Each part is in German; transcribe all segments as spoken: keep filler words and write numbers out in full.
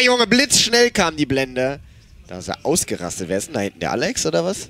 Junge, blitzschnell kam die Blende. Da ist er ausgerastet. Wer ist denn da hinten? Der Alex oder was?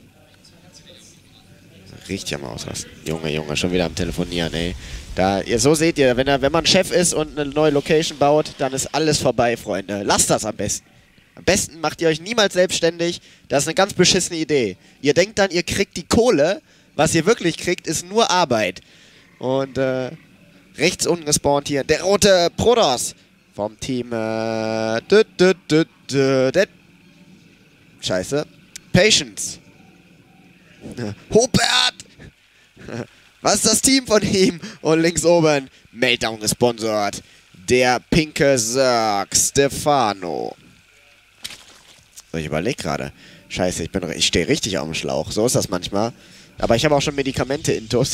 Richtig am Ausrasten. Junge, Junge, schon wieder am Telefonieren, ey. Da, ihr, so seht ihr, wenn, er, wenn man Chef ist und eine neue Location baut, dann ist alles vorbei, Freunde. Lasst das am besten. Am besten macht ihr euch niemals selbstständig. Das ist eine ganz beschissene Idee. Ihr denkt dann, ihr kriegt die Kohle. Was ihr wirklich kriegt, ist nur Arbeit. Und äh, rechts unten gespawnt hier der rote Protoss vom Team äh, dü, dü, dü, dü, dü. Scheiße. Patience. Hobert! Was ist das Team von ihm? Und links oben Meltdown gesponsert. Der pinke Zerg Stefano. Ich überlege gerade. Scheiße, ich, bin, ich stehe richtig auf dem Schlauch. So ist das manchmal. Aber ich habe auch schon Medikamente intus.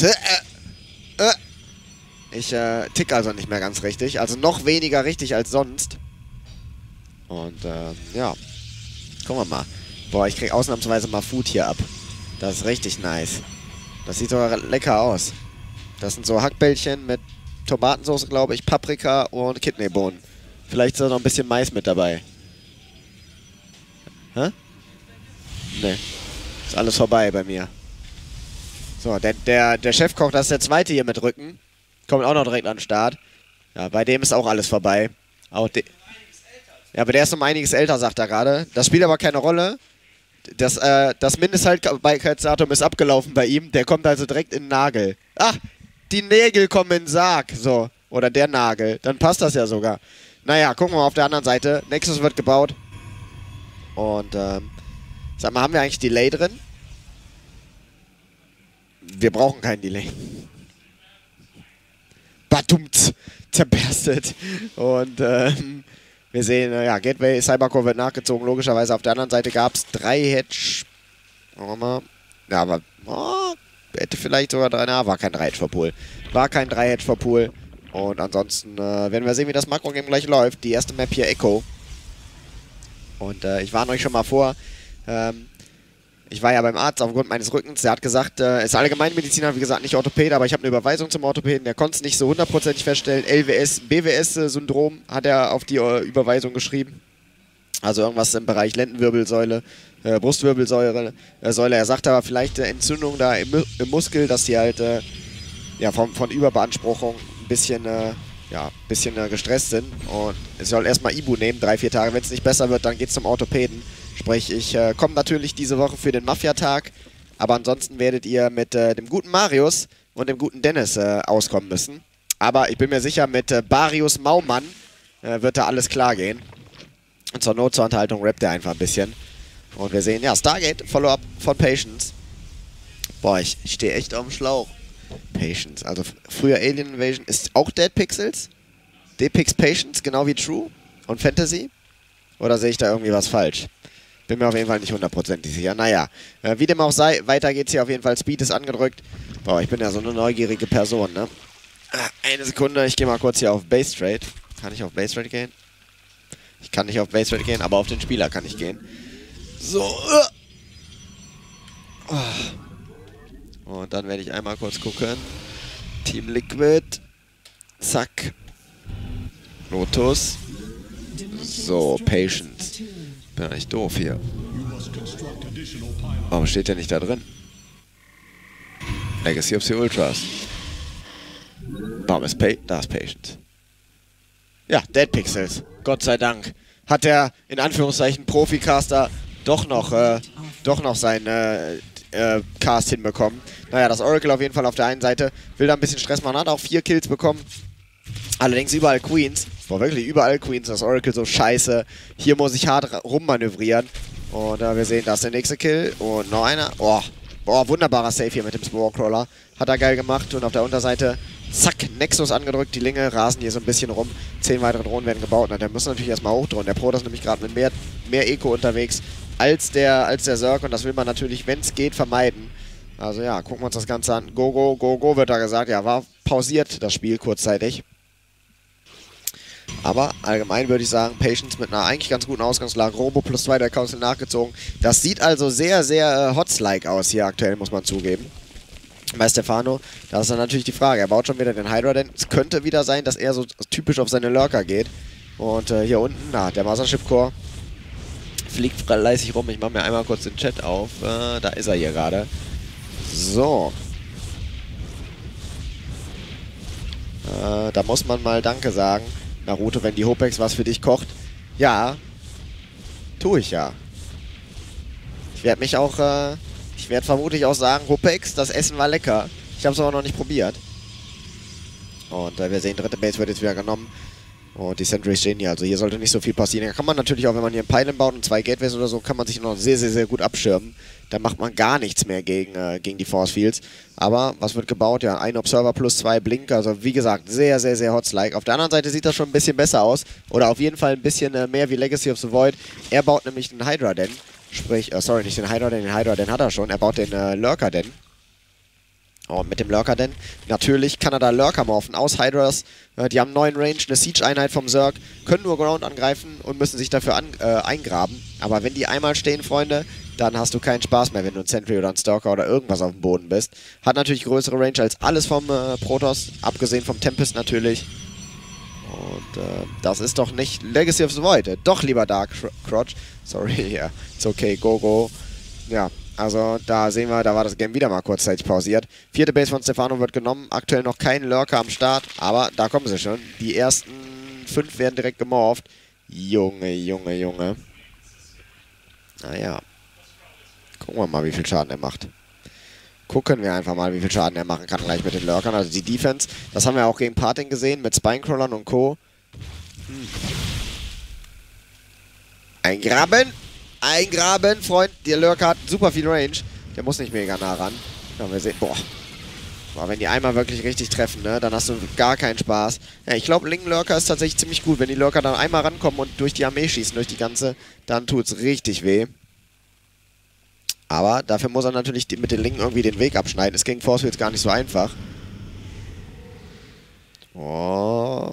Ich äh, tick also nicht mehr ganz richtig. Also noch weniger richtig als sonst. Und äh, ja. Gucken wir mal. Boah, ich krieg ausnahmsweise mal Food hier ab. Das ist richtig nice. Das sieht sogar lecker aus. Das sind so Hackbällchen mit Tomatensauce, glaube ich, Paprika und Kidneybohnen. Vielleicht ist da noch ein bisschen Mais mit dabei. Hä? Ne. Ist alles vorbei bei mir. So, der, der, der Chefkoch, das ist der zweite hier mit Rücken. Kommt auch noch direkt an den Start. Ja, bei dem ist auch alles vorbei. Auch de ja, aber der ist um einiges älter, sagt er gerade. Das spielt aber keine Rolle. Das, äh, das Mindesthaltbarkeitsdatum ist abgelaufen bei ihm. Der kommt also direkt in den Nagel. Ach, die Nägel kommen in den Sarg. So. Oder der Nagel. Dann passt das ja sogar. Naja, gucken wir mal auf der anderen Seite. Nexus wird gebaut. Und, ähm, sag mal, haben wir eigentlich Delay drin? Wir brauchen kein Delay. Badumts. Zerberstet. Und, ähm, wir sehen, ja, Gateway, Cybercore wird nachgezogen. Logischerweise auf der anderen Seite gab es drei Hedge. Machen wir mal. Ja, aber oh, hätte vielleicht sogar drei. Na, war kein drei Hedge Pool. War kein drei Hedge Pool. Und ansonsten äh, werden wir sehen, wie das Makro-Game gleich läuft. Die erste Map hier Echo. Und äh, ich warne euch schon mal vor. Ähm, ich war ja beim Arzt aufgrund meines Rückens. Der hat gesagt, äh, ist Allgemeinmediziner, wie gesagt, nicht Orthopäde, aber ich habe eine Überweisung zum Orthopäden. Der konnte es nicht so hundertprozentig feststellen. L W S, B W S-Syndrom hat er auf die äh, Überweisung geschrieben. Also irgendwas im Bereich Lendenwirbelsäule, äh, Brustwirbelsäule. Äh, Säule. Er sagt aber vielleicht äh, Entzündung da im, im Muskel, dass die halt äh, ja, von, von Überbeanspruchung ein bisschen, äh, ja, bisschen äh, gestresst sind. Und es soll erstmal Ibu nehmen, drei, vier Tage. Wenn es nicht besser wird, dann geht es zum Orthopäden. Sprich, ich äh, komme natürlich diese Woche für den Mafia-Tag, aber ansonsten werdet ihr mit äh, dem guten Marius und dem guten Dennis äh, auskommen müssen. Aber ich bin mir sicher, mit äh, Barius Maumann äh, wird da alles klar gehen. Und zur Not zur Unterhaltung rappt er einfach ein bisschen. Und wir sehen, ja, Stargate, Follow-up von Patience. Boah, ich, ich stehe echt auf dem Schlauch. Patience, also früher Alien Invasion ist auch Dead Pixels? D-Pix Patience, genau wie True und Fantasy? Oder sehe ich da irgendwie was falsch? Bin mir auf jeden Fall nicht hundertprozentig sicher. Naja, äh, wie dem auch sei, weiter geht's hier auf jeden Fall. Speed ist angedrückt. Boah, ich bin ja so eine neugierige Person, ne? Ah, eine Sekunde, ich gehe mal kurz hier auf Base Trade. Kann ich auf Base Trade gehen? Ich kann nicht auf Base Trade gehen, aber auf den Spieler kann ich gehen. So. Uh. Oh. Und dann werde ich einmal kurz gucken. Team Liquid. Zack. Lotus. So, Patience. Bin eigentlich doof hier. Warum steht der nicht da drin? Legacy of the Ultras. Warum ist Pa... Da ist Patience. Ja, Dead Pixels. Gott sei Dank. Hat der, in Anführungszeichen, Profi-Caster doch noch, äh, doch noch seinen äh, äh, Cast hinbekommen. Naja, das Oracle auf jeden Fall auf der einen Seite will da ein bisschen Stress machen. Hat auch vier Kills bekommen. Allerdings überall Queens. Boah, wirklich überall Queens. Das Oracle so scheiße. Hier muss ich hart rummanövrieren. Und äh, wir sehen, da ist der nächste Kill. Und noch einer. Oh, boah, wunderbarer Save hier mit dem Sporecrawler. Hat er geil gemacht. Und auf der Unterseite, zack, Nexus angedrückt. Die Linge rasen hier so ein bisschen rum. Zehn weitere Drohnen werden gebaut. Na, der muss natürlich erstmal hochdrohen. Der Pro ist nämlich gerade mit mehr, mehr Eco unterwegs als der, als der Zerg. Und das will man natürlich, wenn es geht, vermeiden. Also ja, gucken wir uns das Ganze an. Go, go, go, go wird da gesagt. Ja, war pausiert das Spiel kurzzeitig. Aber allgemein würde ich sagen, Patience mit einer eigentlich ganz guten Ausgangslage. Robo plus zwei der Council nachgezogen. Das sieht also sehr, sehr äh, Hots-like aus hier aktuell, muss man zugeben. Bei Stefano, da ist dann natürlich die Frage, er baut schon wieder den Hydra, denn es könnte wieder sein, dass er so typisch auf seine Lurker geht. Und äh, hier unten, na, der Mothership Core fliegt fleißig rum. Ich mache mir einmal kurz den Chat auf. Äh, da ist er hier gerade. So. Äh, da muss man mal Danke sagen. Naruto, wenn die Hopex was für dich kocht. Ja. Tue ich ja. Ich werde mich auch, äh, ich werde vermutlich auch sagen, Hopex, das Essen war lecker. Ich habe es aber noch nicht probiert. Und äh, wir sehen, dritte Base wird jetzt wieder genommen. Und die Sentries stehen hier, also hier sollte nicht so viel passieren. Da kann man natürlich auch, wenn man hier einen Pylon baut und zwei Gateways oder so, kann man sich noch sehr, sehr, sehr gut abschirmen. Dann macht man gar nichts mehr gegen, äh, gegen die Force Fields. Aber was wird gebaut? Ja, ein Observer plus zwei Blink. Also wie gesagt, sehr, sehr, sehr Hots-like. Auf der anderen Seite sieht das schon ein bisschen besser aus. Oder auf jeden Fall ein bisschen äh, mehr wie Legacy of the Void. Er baut nämlich den Hydra Den. Sprich, äh, sorry, nicht den Hydra Den, den Hydra Den hat er schon. Er baut den äh, Lurker Den. Und mit dem Lurker denn, natürlich kann er da Lurker morphen aus Hydras. Äh, die haben neun Range, eine Siege-Einheit vom Zerg, können nur Ground angreifen und müssen sich dafür an, äh, eingraben. Aber wenn die einmal stehen, Freunde, dann hast du keinen Spaß mehr, wenn du ein Sentry oder ein Stalker oder irgendwas auf dem Boden bist. Hat natürlich größere Range als alles vom äh, Protoss, abgesehen vom Tempest natürlich. Und äh, das ist doch nicht Legacy of the Void. Doch, lieber Dark Crotch. Sorry, ja, yeah. It's okay, go, go. Ja. Also da sehen wir, da war das Game wieder mal kurzzeitig pausiert. Vierte Base von Stefano wird genommen. Aktuell noch kein Lurker am Start, aber da kommen sie schon. Die ersten fünf werden direkt gemorpht. Junge, Junge, Junge. Naja. Gucken wir mal, wie viel Schaden er macht. Gucken wir einfach mal, wie viel Schaden er machen kann gleich mit den Lurkern. Also die Defense, das haben wir auch gegen Parting gesehen mit Spinecrawlern und Co. Hm. Eingraben! Eingraben, Freund. Der Lurker hat super viel Range. Der muss nicht mega nah ran. Ja, wir sehen. Boah. Boah, wenn die einmal wirklich richtig treffen, ne, dann hast du gar keinen Spaß. Ja, ich glaube, Lingen-Lurker ist tatsächlich ziemlich gut. Wenn die Lurker dann einmal rankommen und durch die Armee schießen, durch die ganze, dann tut es richtig weh. Aber dafür muss er natürlich mit den Lingen irgendwie den Weg abschneiden. Ist gegen Force Fields gar nicht so einfach. Oh.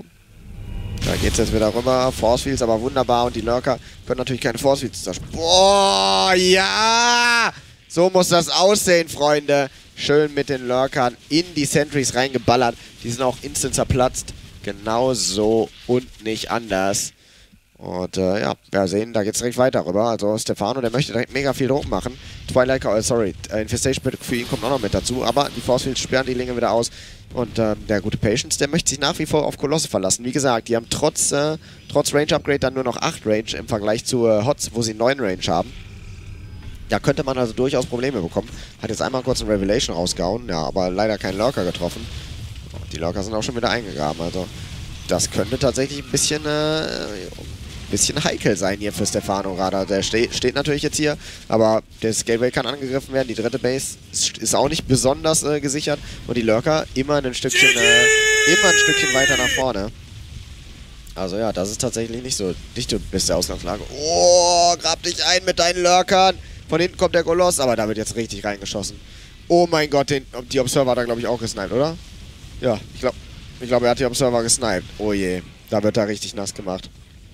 Da geht es jetzt wieder rüber. Force Fields aber wunderbar. Und die Lurker können natürlich keine Force Fields zerstören. Boah, ja! So muss das aussehen, Freunde. Schön mit den Lurkern in die Sentries reingeballert. Die sind auch instant zerplatzt. Genauso und nicht anders. Und äh, ja, wir sehen, da geht es direkt weiter rüber. Also Stefano, der möchte direkt mega viel Druck machen. Twilight, äh, sorry, äh, Infestation für ihn kommt auch noch mit dazu. Aber die Force Fields sperren die Linge wieder aus. Und äh, der gute Patience, der möchte sich nach wie vor auf Kolosse verlassen. Wie gesagt, die haben trotz, äh, trotz Range-Upgrade dann nur noch acht Range im Vergleich zu äh, Hots, wo sie neun Range haben. Da könnte man also durchaus Probleme bekommen. Hat jetzt einmal kurz ein Revelation rausgehauen, ja, aber leider keinen Lurker getroffen. Und die Lurker sind auch schon wieder eingegraben. Also das könnte tatsächlich ein bisschen... Äh, bisschen heikel sein hier für Stefano gerade. Der ste steht natürlich jetzt hier, aber das Gateway kann angegriffen werden. Die dritte Base ist, ist auch nicht besonders äh, gesichert und die Lurker immer ein Stückchen äh, immer ein Stückchen weiter nach vorne. Also ja, das ist tatsächlich nicht so nicht die beste Ausgangslage. Oh, grab dich ein mit deinen Lurkern. Von hinten kommt der Koloss, aber da wird jetzt richtig reingeschossen. Oh mein Gott, den, die Observer hat er glaube ich auch gesniped, oder? Ja, ich glaube, ich glaube, er hat die Observer gesniped. Oh je, da wird er richtig nass gemacht.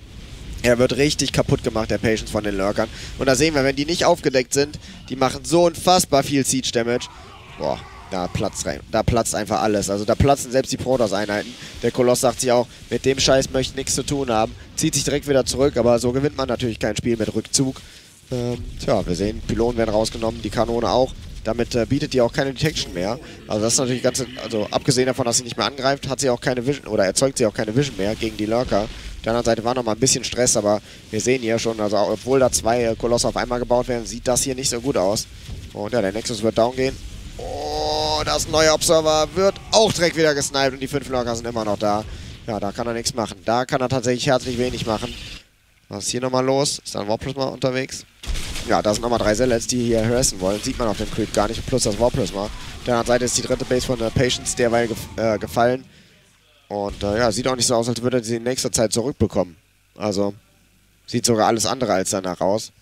Er wird richtig kaputt gemacht, der Patience von den Lurkern. Und da sehen wir, wenn die nicht aufgedeckt sind, die machen so unfassbar viel Siege-Damage. Boah, da platzt rein. Da platzt einfach alles. Also da platzen selbst die Protoss-Einheiten. Der Koloss sagt sich auch, mit dem Scheiß möchte ich nichts zu tun haben. Zieht sich direkt wieder zurück, aber so gewinnt man natürlich kein Spiel mit Rückzug. Ähm, tja, wir sehen, Pylonen werden rausgenommen, die Kanone auch. Damit äh, bietet die auch keine Detection mehr. Also das ist natürlich ganz, also abgesehen davon, dass sie nicht mehr angreift, hat sie auch keine Vision, oder erzeugt sie auch keine Vision mehr gegen die Lurker. Auf der anderen Seite war noch mal ein bisschen Stress, aber wir sehen hier schon, also obwohl da zwei äh, Kolosse auf einmal gebaut werden, sieht das hier nicht so gut aus. Und ja, der Nexus wird down gehen. Oh, das neue Observer wird auch direkt wieder gesniped und die fünf Lurker sind immer noch da. Ja, da kann er nichts machen. Da kann er tatsächlich herzlich wenig machen. Was ist hier nochmal los? Ist da ein Warprisma unterwegs? Ja, da sind nochmal drei Zealots, die hier harassen wollen. Sieht man auf dem Creep gar nicht. Plus das Warprisma. Auf der anderen Seite ist die dritte Base von der Patience derweil gef äh, gefallen. Und äh, ja, sieht auch nicht so aus, als würde sie in nächster Zeit zurückbekommen. Also, sieht sogar alles andere als danach aus.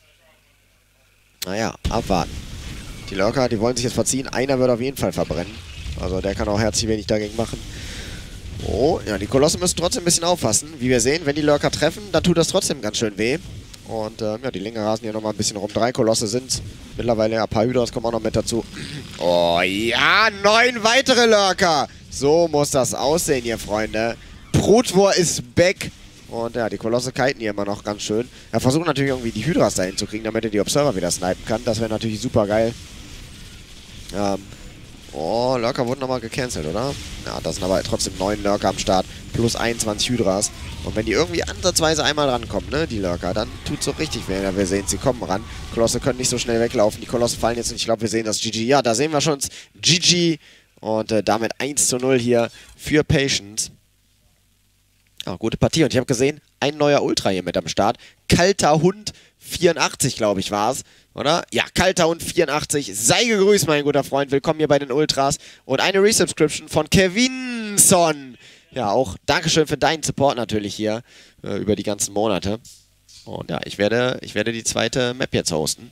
Naja, abwarten. Die Lurker, die wollen sich jetzt verziehen. Einer wird auf jeden Fall verbrennen. Also, der kann auch herzlich wenig dagegen machen. Oh, ja, die Kolosse müssen trotzdem ein bisschen aufpassen. Wie wir sehen, wenn die Lurker treffen, dann tut das trotzdem ganz schön weh. Und ähm, ja, die Linke rasen hier nochmal ein bisschen rum. Drei Kolosse sind mittlerweile. Ja, ein paar Hydras kommen auch noch mit dazu. Oh ja, neun weitere Lurker. So muss das aussehen hier, Freunde. Brutwur ist back. Und ja, die Kolosse kiten hier immer noch ganz schön. Er versucht natürlich irgendwie die Hydras dahin zu kriegen, damit er die Observer wieder snipen kann. Das wäre natürlich super geil. Ähm, oh, Lurker wurden nochmal gecancelt, oder? Ja, das sind aber trotzdem neun Lurker am Start. Plus einundzwanzig Hydras. Und wenn die irgendwie ansatzweise einmal rankommen, ne, die Lurker, dann tut's so richtig weh. Ja, wir sehen, sie kommen ran. Kolosse können nicht so schnell weglaufen. Die Kolosse fallen jetzt und ich glaube, wir sehen das G G. Ja, da sehen wir schon G G. Und äh, damit eins zu null hier für Patience. Ja, gute Partie. Und ich habe gesehen, ein neuer Ultra hier mit am Start. Kalter Hund vierundachtzig, glaube ich, war es. Oder? Ja, Kalter Hund vierundachtzig. Sei gegrüßt, mein guter Freund. Willkommen hier bei den Ultras. Und eine Resubscription von Kevinson. Ja, auch Dankeschön für deinen Support natürlich hier äh, über die ganzen Monate. Und ja, ich werde, ich werde die zweite Map jetzt hosten.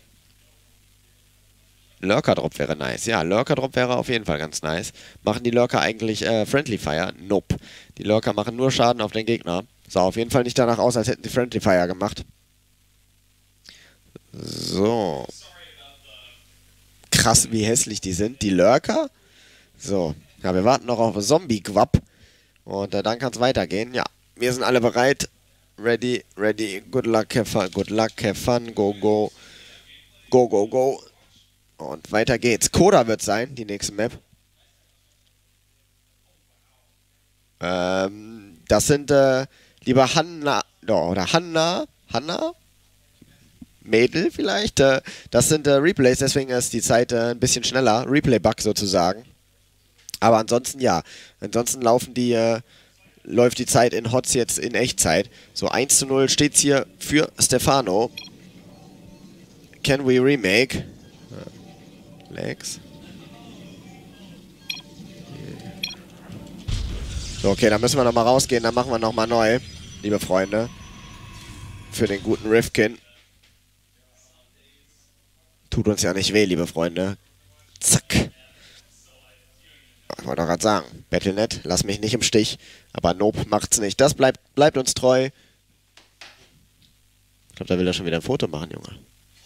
Lurker Drop wäre nice. Ja, Lurker Drop wäre auf jeden Fall ganz nice. Machen die Lurker eigentlich äh, Friendly Fire? Nope. Die Lurker machen nur Schaden auf den Gegner. Sah auf jeden Fall nicht danach aus, als hätten sie Friendly Fire gemacht. So. Krass, wie hässlich die sind. Die Lurker. So. Ja, wir warten noch auf Zombie-Quap. Und äh, dann kann es weitergehen. Ja, wir sind alle bereit. Ready, ready. Good luck, have fun. Good luck, have fun. Go, go. Go, go, go. Und weiter geht's. Koda wird sein, die nächste Map. Ähm, das sind, äh, lieber Hanna, oh, oder Hanna, Hanna? Mädel vielleicht? Äh, das sind äh, Replays, deswegen ist die Zeit äh, ein bisschen schneller. Replay-Bug sozusagen. Aber ansonsten ja. Ansonsten laufen die, äh, läuft die Zeit in Hots jetzt in Echtzeit. So, eins zu null steht's hier für Stefano. Can we remake? Legs. So, okay, dann müssen wir nochmal rausgehen, dann machen wir nochmal neu, liebe Freunde. Für den guten Rifkin. Tut uns ja nicht weh, liebe Freunde. Zack. Ich wollte doch gerade sagen, Battle Punkt net, lass mich nicht im Stich. Aber Nope macht's nicht. Das bleibt, bleibt uns treu. Ich glaube, da will er schon wieder ein Foto machen, Junge.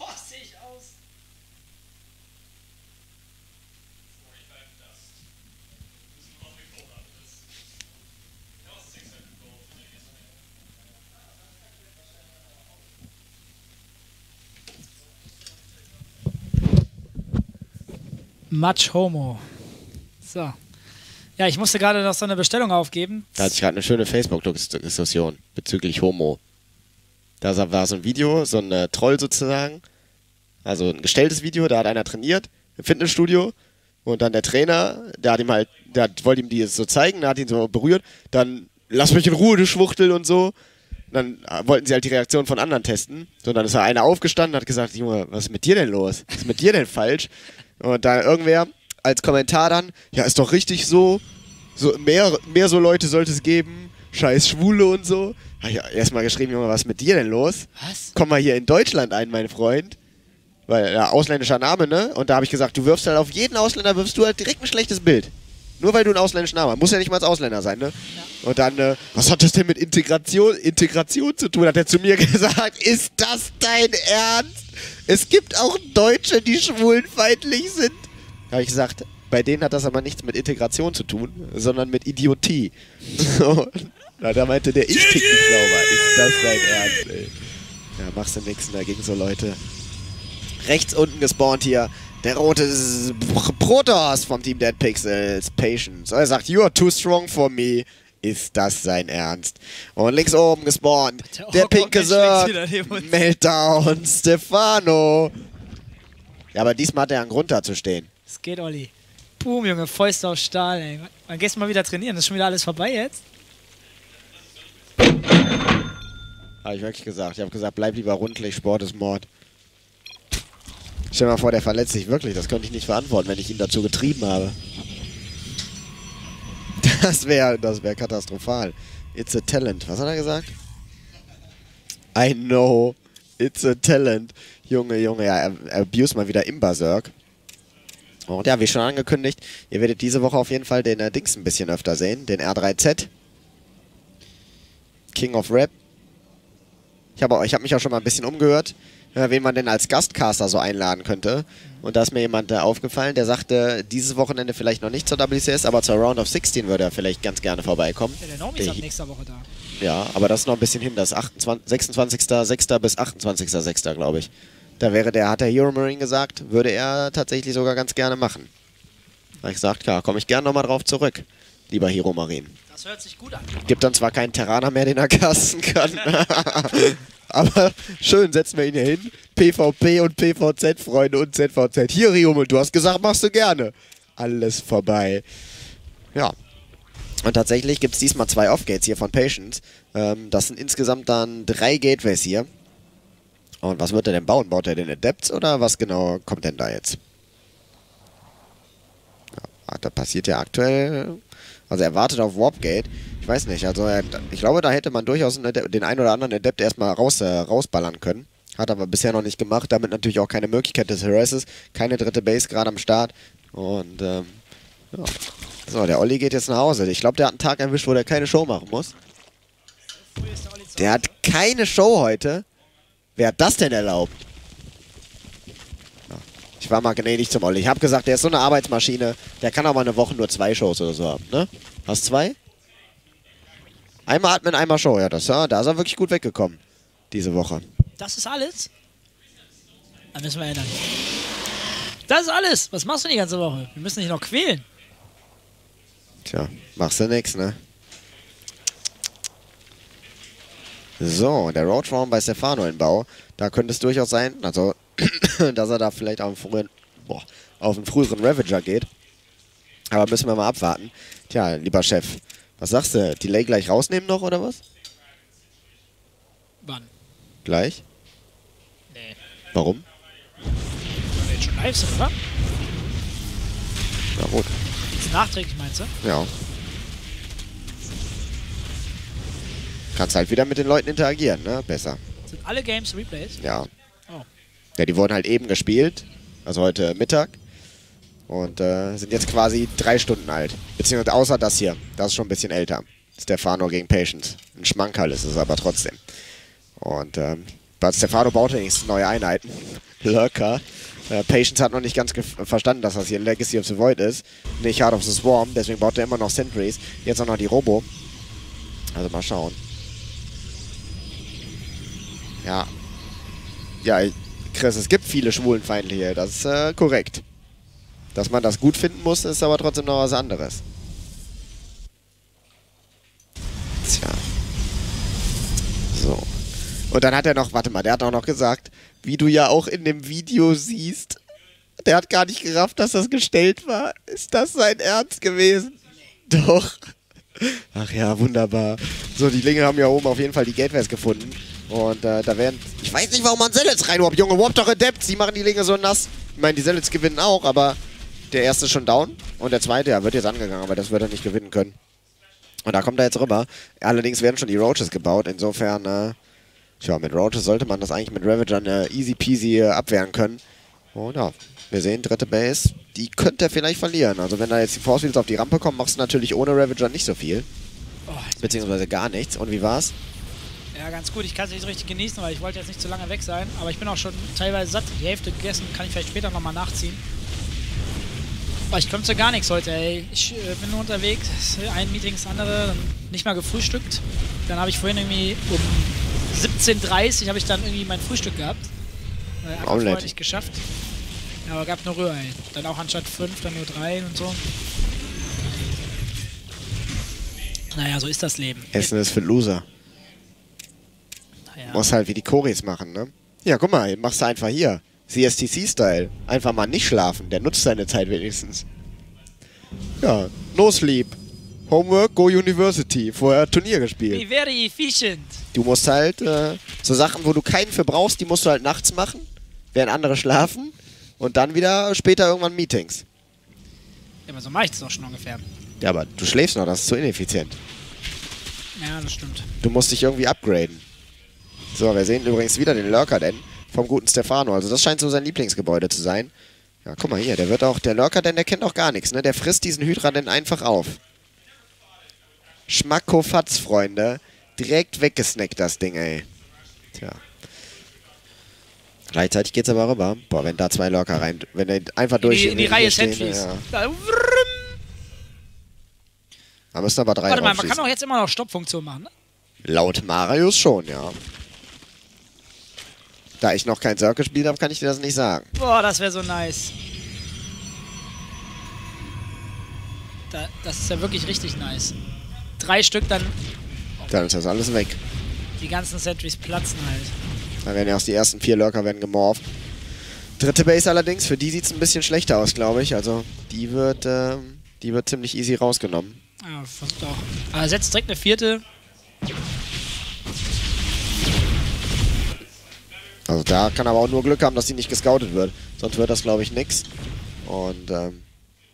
Much Homo. So. Ja, ich musste gerade noch so eine Bestellung aufgeben. Da hatte ich gerade eine schöne Facebook-Diskussion bezüglich Homo. Da war so ein Video, so ein äh, Troll sozusagen. Also ein gestelltes Video, da hat einer trainiert im Fitnessstudio. Und dann der Trainer, der hat ihm halt, der hat, wollte ihm die so zeigen, der hat ihn so berührt. Dann, lass mich in Ruhe, du Schwuchtel und so. Dann wollten sie halt die Reaktion von anderen testen. So, dann ist da einer aufgestanden und hat gesagt, Junge, was ist mit dir denn los? Was ist mit dir denn falsch? Und da irgendwer als Kommentar dann, ja, ist doch richtig so, so mehr, mehr so Leute sollte es geben, scheiß Schwule und so. Hab ich erstmal geschrieben, Junge, was ist mit dir denn los? Was? Komm mal hier in Deutschland ein, mein Freund. Weil, ja, ausländischer Name, ne? Und da habe ich gesagt, du wirfst halt auf jeden Ausländer, wirfst du halt direkt ein schlechtes Bild. Nur weil du einen ausländischen Namen hast. Muss ja nicht mal als Ausländer sein, ne? Ja. Und dann, äh, was hat das denn mit Integration, Integration zu tun? Hat er zu mir gesagt, ist das dein Ernst? Es gibt auch Deutsche, die schwulenfeindlich sind. Da habe ich gesagt, bei denen hat das aber nichts mit Integration zu tun, sondern mit Idiotie. So. Na, da meinte der, ich tick nicht sauber. Ist das dein Ernst, ey? Ja, machst du nix dagegen so Leute. Rechts unten gespawnt hier. Der rote Protoss vom Team Dead Pixels. Patience. Er sagt, you are too strong for me. Ist das sein Ernst? Und links oben gespawnt. Der, der pinke Sir. Meltdown. Stefano. Ja, aber diesmal hat er einen Grund da zu stehen. Es geht, Olli. Boom, Junge. Fäuste auf Stahl, ey. Wann gehst du mal wieder trainieren? Ist schon wieder alles vorbei jetzt? Habe ich wirklich gesagt. Ich habe gesagt, bleib lieber rundlich. Sport ist Mord. Stell dir mal vor, der verletzt sich wirklich. Das könnte ich nicht verantworten, wenn ich ihn dazu getrieben habe. Das wäre das wär katastrophal. It's a talent. Was hat er gesagt? I know. It's a talent. Junge, Junge, ja, er, er abuse mal wieder im Berserk. Und ja, wie schon angekündigt, ihr werdet diese Woche auf jeden Fall den äh, Dings ein bisschen öfter sehen. Den R drei Z. King of Rap. Ich habe ich hab mich auch schon mal ein bisschen umgehört, äh, wen man denn als Gastcaster so einladen könnte. Und da ist mir jemand äh, aufgefallen, der sagte, dieses Wochenende vielleicht noch nicht zur W C S, aber zur Round of sechzehn würde er vielleicht ganz gerne vorbeikommen. Ja, der Nomi ist ab nächster Woche da. Ja, aber das ist noch ein bisschen hin, das ist achtundzwanzigster sechsundzwanzigster sechster bis achtundzwanzigster sechster glaube ich. Da wäre der, hat der Hero Marine gesagt, würde er tatsächlich sogar ganz gerne machen. Da habe ich gesagt, ja, komme ich gerne nochmal drauf zurück, lieber Hero Marine. Das hört sich gut an. Gibt dann zwar keinen Terraner mehr, den er casten kann, aber schön, setzen wir ihn hier hin. PvP und PvZ, Freunde, und Z V Z. Hier, Riomel, du hast gesagt, machst du gerne. Alles vorbei. Ja. Und tatsächlich gibt es diesmal zwei Off-Gates hier von Patience. Ähm, das sind insgesamt dann drei Gateways hier. Und was wird er denn bauen? Baut er den Adepts oder was genau kommt denn da jetzt? Ja, da passiert ja aktuell... Also er wartet auf Warpgate. Ich weiß nicht, also er, ich glaube, da hätte man durchaus den einen oder anderen Adept erstmal raus, äh, rausballern können. Hat aber bisher noch nicht gemacht. Damit natürlich auch keine Möglichkeit des Harasses. Keine dritte Base gerade am Start. Und ähm, ja. So, der Olli geht jetzt nach Hause. Ich glaube, der hat einen Tag erwischt, wo der keine Show machen muss. Der hat keine Show heute. Wer hat das denn erlaubt? Ja. Ich war mal gnädig zum Olli. Ich habe gesagt, der ist so eine Arbeitsmaschine. Der kann auch mal eine Woche nur zwei Shows oder so haben, ne? Hast zwei? Einmal Admin, einmal Show. Ja, das, ja, da ist er wirklich gut weggekommen. Diese Woche. Das ist alles? Da müssen wir ändern. Das ist alles. Was machst du die ganze Woche? Wir müssen dich noch quälen. Tja, machst du nix, ne? So, der Roadraum bei Stefano in Bau. Da könnte es durchaus sein, also, dass er da vielleicht auf einen früheren, boah, auf einen früheren Ravager geht. Aber müssen wir mal abwarten. Tja, lieber Chef, was sagst du? Delay gleich rausnehmen noch, oder was? Wann? Gleich? Nee. Warum? Weil wir jetzt schon live sind, oder? Na gut. Das ist nachträglich, meinst du? Ja. Kannst halt wieder mit den Leuten interagieren, ne? Besser. Sind alle Games Replays? Ja. Oh. Ja, die wurden halt eben gespielt. Also heute Mittag. Und äh, sind jetzt quasi drei Stunden alt. Beziehungsweise außer das hier. Das ist schon ein bisschen älter. Stefano gegen Patience. Ein Schmankerl ist es aber trotzdem. Und ähm, Stefano baut wenigstens neue Einheiten. Lurker. Äh, Patience hat noch nicht ganz verstanden, dass das hier Legacy of the Void ist. Nicht Heart of the Swarm. Deswegen baut er immer noch Sentries. Jetzt auch noch die Robo. Also mal schauen. Ja. Ja, Chris, es gibt viele Schwulenfeindliche. Das ist äh, korrekt. Dass man das gut finden muss, ist aber trotzdem noch was anderes. Tja. So. Und dann hat er noch, warte mal, der hat auch noch gesagt, wie du ja auch in dem Video siehst, der hat gar nicht gerafft, dass das gestellt war. Ist das sein Ernst gewesen? Doch. Ach ja, wunderbar. So, die Linge haben ja oben auf jeden Fall die Gateways gefunden. Und äh, da werden... Ich weiß nicht, warum man Zealots reinwarpt, Junge. Warp doch Adepts. Die machen die Linge so nass. Ich meine, die Zealots gewinnen auch, aber der erste ist schon down. Und der zweite, ja, wird jetzt angegangen, aber das wird er nicht gewinnen können. Und da kommt er jetzt rüber. Allerdings werden schon die Roaches gebaut. Insofern, äh... Tja, mit Roaches sollte man das eigentlich mit Ravagern äh, easy peasy äh, abwehren können. Und ja, wir sehen, dritte Base, die könnte er vielleicht verlieren. Also wenn da jetzt die Force Fields auf die Rampe kommen, machst du natürlich ohne Ravager nicht so viel. Oh, Beziehungsweise gar nichts. Und wie war's? ja, ganz gut. Ich kann es nicht so richtig genießen, weil ich wollte jetzt nicht zu lange weg sein. Aber ich bin auch schon teilweise satt. Die Hälfte gegessen, kann ich vielleicht später nochmal nachziehen. Aber ich komme zu gar nichts heute, ey. Ich äh, bin nur unterwegs. Ein Meeting das andere, dann nicht mal gefrühstückt. Dann habe ich vorhin irgendwie um siebzehn Uhr dreißig habe ich dann irgendwie mein Frühstück gehabt. Äh, einfach vorher nicht geschafft. Ja, aber gab nur Rührei. Dann auch anstatt fünf, dann nur drei und so. Naja, so ist das Leben. Essen ist für Loser. Naja. Muss halt wie die Choris machen, ne? Ja, guck mal, machst du einfach hier. C S T C-Style. Einfach mal nicht schlafen. Der nutzt seine Zeit wenigstens. Ja, no sleep. Homework, go University. Vorher Turnier gespielt. Be very efficient. Du musst halt, äh, so Sachen, wo du keinen für brauchst, die musst du halt nachts machen, während andere schlafen und dann wieder später irgendwann Meetings. Ja, aber so mache ich das doch schon ungefähr. Ja, aber du schläfst noch, das ist zu ineffizient. Ja, das stimmt. Du musst dich irgendwie upgraden. So, wir sehen übrigens wieder den Lurker denn vom guten Stefano. Also das scheint so sein Lieblingsgebäude zu sein. Ja, guck mal hier, der wird auch, der Lurker denn, der kennt auch gar nichts, ne? Der frisst diesen Hydra denn einfach auf. Schmackofatz, Freunde. Direkt weggesnackt, das Ding, ey. Tja. Gleichzeitig geht's aber rüber. Boah, wenn da zwei Lurker rein... Wenn der einfach durch... In die, in die Reihe stehen, Sentries. ja. Da, Da müssen aber drei Warte mal, man draufschießen. kann auch jetzt immer noch Stoppfunktion machen, ne? Laut Marius schon, ja. Da ich noch kein Circle gespielt habe, kann ich dir das nicht sagen. Boah, das wäre so nice. Da, das ist ja wirklich richtig nice. Drei Stück, dann Dann ist das alles weg. die ganzen Sentries platzen halt. Da werden ja auch die ersten vier Lurker werden gemorpht. Dritte Base allerdings, für die sieht es ein bisschen schlechter aus, glaube ich. Also die wird, ähm, die wird ziemlich easy rausgenommen. Ja, versucht auch. Aber setzt direkt eine vierte. Also da kann aber auch nur Glück haben, dass die nicht gescoutet wird. Sonst wird das, glaube ich, nix. Und, ähm...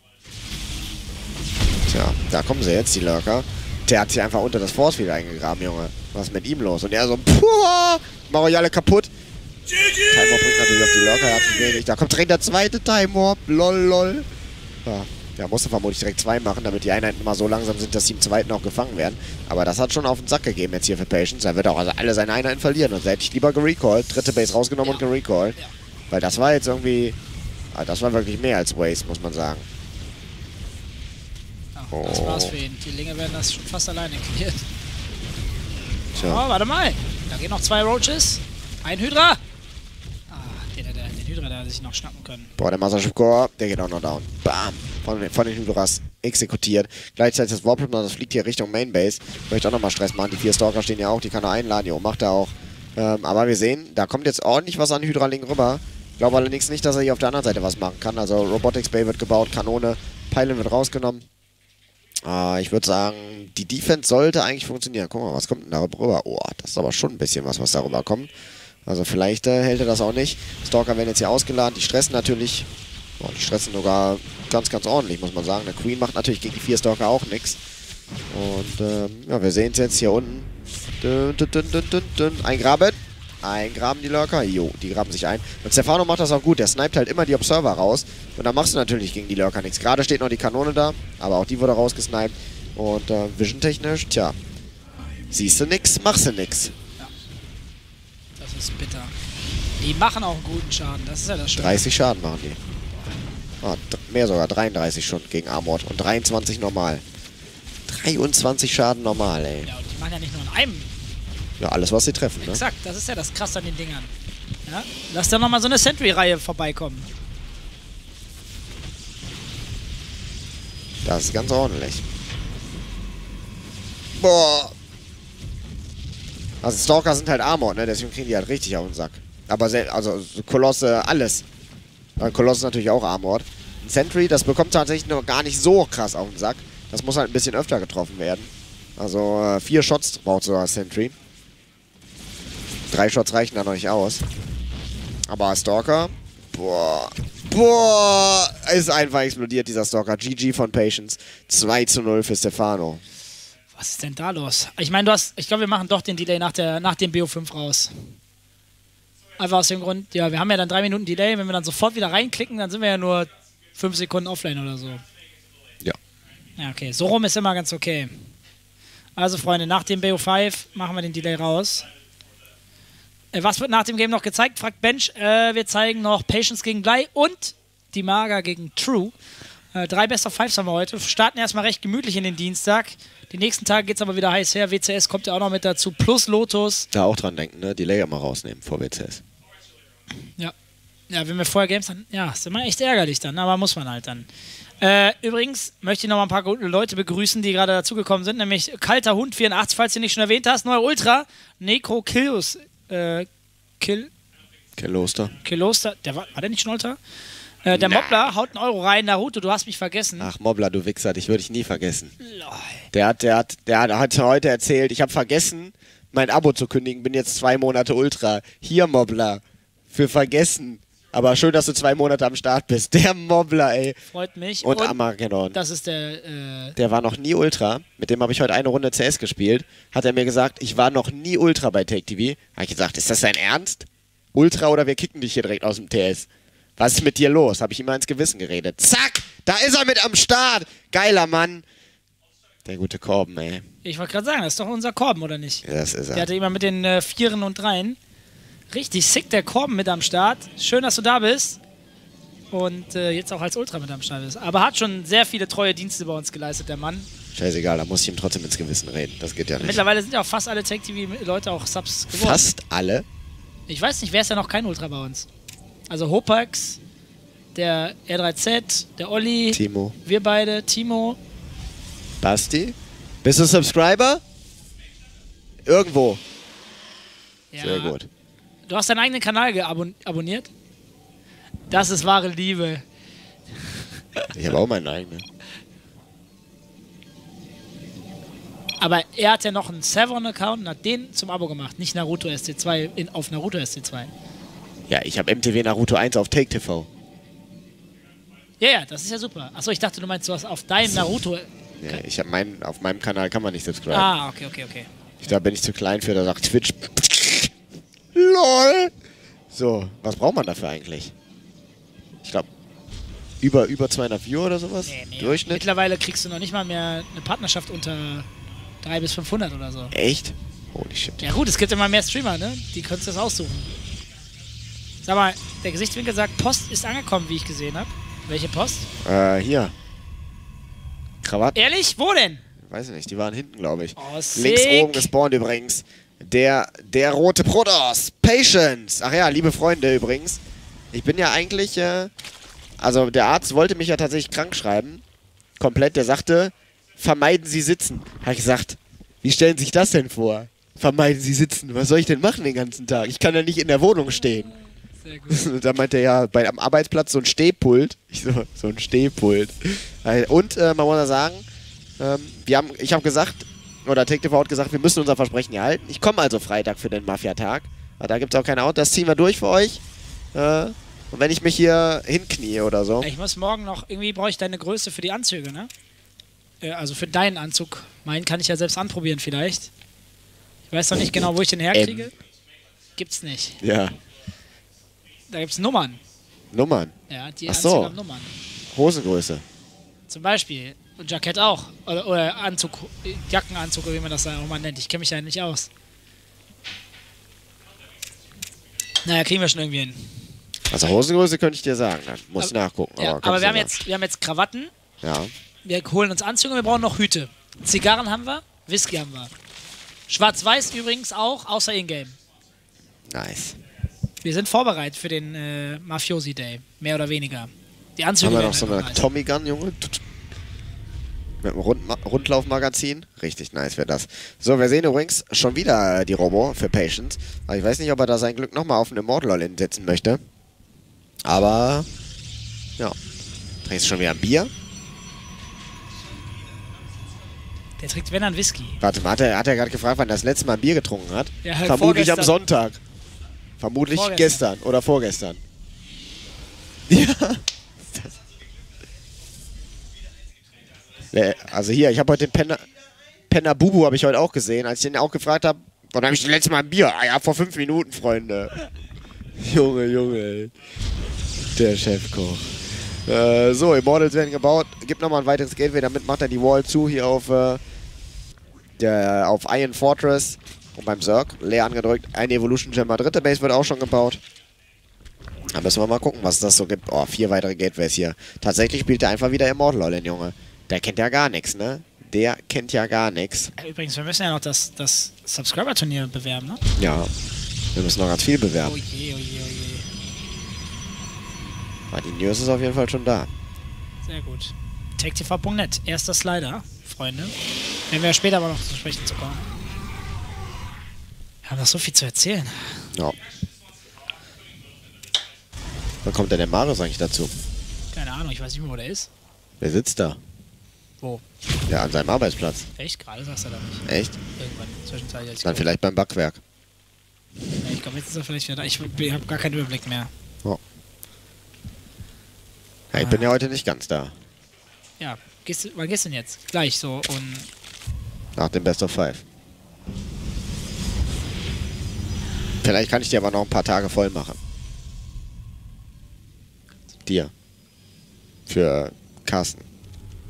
Tja, da kommen sie jetzt, die Lurker. Der hat sich einfach unter das Force wieder eingegraben, Junge. Was ist mit ihm los? Und er so, puh, mach euch alle kaputt. Time Warp bringt natürlich auf die Lurker herzlich wenig. Da kommt direkt der zweite Time Warp. Lol, lol. Ja, der musste vermutlich direkt zwei machen, damit die Einheiten immer so langsam sind, dass sie im zweiten auch gefangen werden. Aber das hat schon auf den Sack gegeben jetzt hier für Patience. Er wird auch also alle seine Einheiten verlieren. Und da hätte ich lieber gerecallt. Dritte Base rausgenommen Ja. und gerecallt. Ja. Weil das war jetzt irgendwie... Ah, das war wirklich mehr als Waste, muss man sagen. Ja, das Oh. war's für ihn. Die Linge werden das schon fast alleine klären. Tja. Oh, warte mal. Da gehen noch zwei Roaches. Ein Hydra. Ah, den, den, den Hydra, der hätte sich noch schnappen können. Boah, der Mastership Core, der geht auch noch down. Bam! Von, den- von den Hydras exekutiert. Gleichzeitig das Warp, das fliegt hier Richtung Mainbase. Möchte auch nochmal Stress machen. Die vier Stalker stehen ja auch, die kann er einladen. Jo, macht er auch. Ähm, aber wir sehen, da kommt jetzt ordentlich was an Hydra-Link rüber. Ich glaube allerdings nicht, dass er hier auf der anderen Seite was machen kann. Also Robotics Bay wird gebaut, Kanone, Pylon wird rausgenommen. Äh, ich würde sagen, die Defense sollte eigentlich funktionieren. Guck mal, was kommt denn da rüber? Oh, das ist aber schon ein bisschen was, was darüber kommt. Also vielleicht äh, hält er das auch nicht. Stalker werden jetzt hier ausgeladen. Die stressen natürlich. Boah, die stressen sogar ganz, ganz ordentlich, muss man sagen. Der Queen macht natürlich gegen die vier Stalker auch nichts. Und ähm, ja, wir sehen es jetzt hier unten. Dun, dun, dun, dun, dun, dun. Eingraben. Eingraben die Lurker. Jo, die graben sich ein. Und Stefano macht das auch gut. Der sniped halt immer die Observer raus. Und dann machst du natürlich gegen die Lurker nichts. Gerade steht noch die Kanone da. Aber auch die wurde rausgesniped. Und äh, vision-technisch, tja. Siehst du nix, machst du nix. Das ist bitter. Die machen auch einen guten Schaden. Das ist ja das Schöne. dreißig Schaden machen die. Ah, mehr sogar, dreiunddreißig schon gegen Armored. Und dreiundzwanzig normal. dreiundzwanzig Schaden normal, ey. Ja, und die machen ja nicht nur in einem. Ja, alles, was sie treffen, ne? Exakt, das ist ja das Krasse an den Dingern. Ja? Lass da nochmal so eine Sentry-Reihe vorbeikommen. Das ist ganz ordentlich. Boah. Also Stalker sind halt Armored, ne? Deswegen kriegen die halt richtig auf den Sack. Aber sel- also so Kolosse, alles. Weil Koloss ist natürlich auch Armored. Ein Sentry, das bekommt tatsächlich noch gar nicht so krass auf den Sack. Das muss halt ein bisschen öfter getroffen werden. Also äh, vier Shots braucht sogar Sentry. Drei Shots reichen da noch nicht aus. Aber Stalker, boah, boah, ist einfach explodiert dieser Stalker. G G von Patience. zwei zu null für Stefano. Was ist denn da los? Ich meine, du hast. Ich glaube, wir machen doch den Delay nach, der, nach dem B O fünf raus. Einfach aus dem Grund, ja, wir haben ja dann drei Minuten Delay. Wenn wir dann sofort wieder reinklicken, dann sind wir ja nur fünf Sekunden offline oder so. Ja. Ja, okay. So rum ist immer ganz okay. Also, Freunde, nach dem B O fünf machen wir den Delay raus. Äh, was wird nach dem Game noch gezeigt? Fragt Bench. Äh, wir zeigen noch Patience gegen Blei und die Maga gegen True. Äh, drei Best of Fives haben wir heute. Starten erstmal recht gemütlich in den Dienstag. Die nächsten Tage geht es aber wieder heiß her. W C S kommt ja auch noch mit dazu. Plus Lotus. Da auch dran denken, ne? Die Layer mal rausnehmen vor W C S. Ja. Ja, wenn wir vorher Games dann. Ja, ist immer echt ärgerlich dann, aber muss man halt dann. Äh, übrigens möchte ich noch mal ein paar gute Leute begrüßen, die gerade dazugekommen sind. Nämlich Kalter Hund vierundachtzig, falls du ihn nicht schon erwähnt hast. Neuer Ultra. Necro Killos. Äh, Kill. Killoster. Killoster. Der war, war der nicht schon Ultra? Äh, der Na. Mobbler haut einen Euro rein. Naruto, du hast mich vergessen. Ach, Mobbler, du Wichser, dich würde ich nie vergessen. Lol. Der hat, der hat, der hat, hat heute erzählt, ich habe vergessen, mein Abo zu kündigen, bin jetzt zwei Monate Ultra. Hier, Mobbler. Für vergessen. Aber schön, dass du zwei Monate am Start bist. Der Mobbler, ey. Freut mich. Und, Armageddon. Das ist der. Äh, Der war noch nie Ultra. Mit dem habe ich heute eine Runde C S gespielt. Hat er mir gesagt, ich war noch nie Ultra bei Take T V. Habe ich gesagt, ist das dein Ernst? Ultra oder wir kicken dich hier direkt aus dem T S? Was ist mit dir los? Habe ich ihm mal ins Gewissen geredet. Zack! Da ist er mit am Start! Geiler Mann! Der gute Korben, ey. ich wollte gerade sagen, das ist doch unser Korben, oder nicht? Ja, das ist Der er. hatte immer mit den äh, Vieren und Dreien. Richtig sick, der Korben mit am Start. Schön, dass du da bist. Und äh, jetzt auch als Ultra mit am Start bist. Aber hat schon sehr viele treue Dienste bei uns geleistet, der Mann. Scheißegal, da muss ich ihm trotzdem ins Gewissen reden. Das geht ja nicht. Mittlerweile sind ja auch fast alle Tech-T V-Leute auch Subs geworden. Fast alle? Ich weiß nicht, wer ist ja noch kein Ultra bei uns? Also Hopax, der R drei Z, der Olli, Timo, wir beide, Timo. Basti? Bist du Subscriber? Irgendwo. Ja. Sehr gut. Du hast deinen eigenen Kanal geabon abonniert? Das ist wahre Liebe. Ich habe auch meinen eigenen. Aber er hat ja noch einen Severn-Account und hat den zum Abo gemacht, nicht Naruto S C zwei in, auf Naruto S C zwei. Ja, ich habe M T V Naruto eins auf Take T V. Ja, ja, das ist ja super. Achso, ich dachte, du meinst, du hast auf deinem Naruto... Ja, ich habe meinen, auf meinem Kanal kann man nicht subscriben. Ah, okay, okay, okay. Ich, da bin ich zu klein für, da sagt Twitch. LOL. So, was braucht man dafür eigentlich? Ich glaube, über, über zweihundert Viewer oder sowas? Nee, nee. Durchschnitt? Mittlerweile kriegst du noch nicht mal mehr eine Partnerschaft unter dreihundert bis fünfhundert oder so. Echt? Holy shit. Ja gut, es gibt immer mehr Streamer, ne? Die können das aussuchen. Sag mal, der Gesichtswinkel sagt, Post ist angekommen, wie ich gesehen habe. Welche Post? Äh, hier. Krawatte? Ehrlich? Wo denn? Weiß ich nicht, die waren hinten, glaube ich. Oh, sick. Links oben gespawnt übrigens. Der, der rote Protoss. Patience. Ach ja, liebe Freunde übrigens. Ich bin ja eigentlich, äh, also der Arzt wollte mich ja tatsächlich krank schreiben. Komplett, der sagte, vermeiden Sie sitzen. Habe ich gesagt, wie stellen Sie sich das denn vor? Vermeiden Sie sitzen. Was soll ich denn machen den ganzen Tag? Ich kann ja nicht in der Wohnung stehen. Sehr gut. Da meinte er ja, bei, am Arbeitsplatz so ein Stehpult. Ich so, so ein Stehpult. Und äh, man muss ja sagen, ähm, wir haben, ich habe gesagt, oder TechTV hat gesagt, wir müssen unser Versprechen ja halten. Ich komme also Freitag für den Mafia-Tag. Da gibt es auch kein Auto, das ziehen wir durch für euch. Äh, und wenn ich mich hier hinknie oder so. Ich muss morgen noch, irgendwie brauche ich deine Größe für die Anzüge, ne? Äh, also für deinen Anzug. Meinen kann ich ja selbst anprobieren vielleicht. Ich weiß noch nicht genau, wo ich den herkriege. Ähm. Gibt's nicht. Ja. Da gibt's Nummern. Nummern? Ja, die Ach Anzüge so. haben Nummern. Hosengröße. Zum Beispiel. Und Jackett auch. Oder, oder Anzug, Jackenanzug, oder wie man das dann auch mal nennt. Ich kenne mich ja nicht aus. Naja, kriegen wir schon irgendwie hin. Also Hosengröße könnte ich dir sagen, dann muss ich nachgucken. Ja, aber aber wir haben, sagen. jetzt, wir haben jetzt Krawatten, Ja. wir holen uns Anzüge und wir brauchen noch Hüte. Zigarren haben wir, Whisky haben wir. Schwarz-Weiß übrigens auch, außer Ingame. Nice. Wir sind vorbereitet für den äh, Mafiosi Day, mehr oder weniger. Die Anzüge Haben wir werden noch so einfach eine nice. Tommy Gun, Junge? Mit einem Rund Rundlaufmagazin. Richtig nice wäre das. So, wir sehen übrigens schon wieder die Robo für Patience. Aber ich weiß nicht, ob er da sein Glück nochmal auf eine Immortal setzen möchte. Aber, ja. Trinkst du schon wieder ein Bier? Der trinkt, wenn, dann Whisky. Warte mal, hat er, hat er gerade gefragt, wann er das letzte Mal ein Bier getrunken hat? Ja, halt Vermutlich am vorgestern. Sonntag. Vermutlich Vorgestern. gestern oder vorgestern. Ja. Nee, also hier, ich habe heute den Penner, Penner Bubu habe ich heute auch gesehen, als ich den auch gefragt habe, wann habe ich das letzte Mal ein Bier? Ah ja, vor fünf Minuten, Freunde. Junge, Junge, ey. Der Chefkoch. Äh, so, Immortals werden gebaut. Gibt nochmal ein weiteres Gateway, damit macht er die Wall zu hier auf, äh, der, auf Iron Fortress und beim Zerg. Leer angedrückt. Eine Evolution Gem. Dritte Base wird auch schon gebaut. Da müssen wir mal gucken, was das so gibt. Oh, vier weitere Gateways hier. Tatsächlich spielt er einfach wieder Immortal, All in, Junge. Der kennt ja gar nichts, ne? Der kennt ja gar nichts. Übrigens, wir müssen ja noch das, das Subscriber-Turnier bewerben, ne? Ja. Wir müssen noch ganz viel bewerben. Oh je, oh je, oh je. Aber die News ist auf jeden Fall schon da. Sehr gut. TechTV Punkt net, erster Slider, Freunde. Werden wir später aber noch zu sprechen zu kommen. Wir haben noch so viel zu erzählen. Ja. Wann kommt denn der Marius eigentlich dazu? Keine Ahnung, ich weiß nicht mehr, wo der ist. Wer sitzt da? Wo? Ja, an seinem Arbeitsplatz. Echt? Gerade sagst du da nicht. Echt? Irgendwann, zwischenzeitlich. als ich Dann gucke. vielleicht beim Backwerk. Ja, ich glaube, jetzt ist er vielleicht wieder da. Ich, ich habe gar keinen Überblick mehr. Ja, ich bin ja heute nicht ganz da. Ja, gehst du, wann gehst du denn jetzt? Gleich so und... Nach dem Best of Five. Vielleicht kann ich dir aber noch ein paar Tage voll machen. Dir. Für Carsten.